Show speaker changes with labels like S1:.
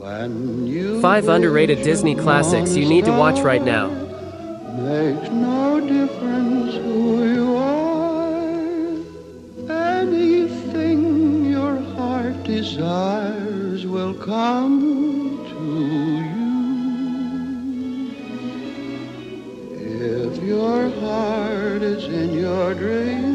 S1: When you
S2: 5 underrated Disney classics you need to watch right now.
S1: Makes no difference who you are. Anything your heart desires will come to you. If your heart is in your dreams,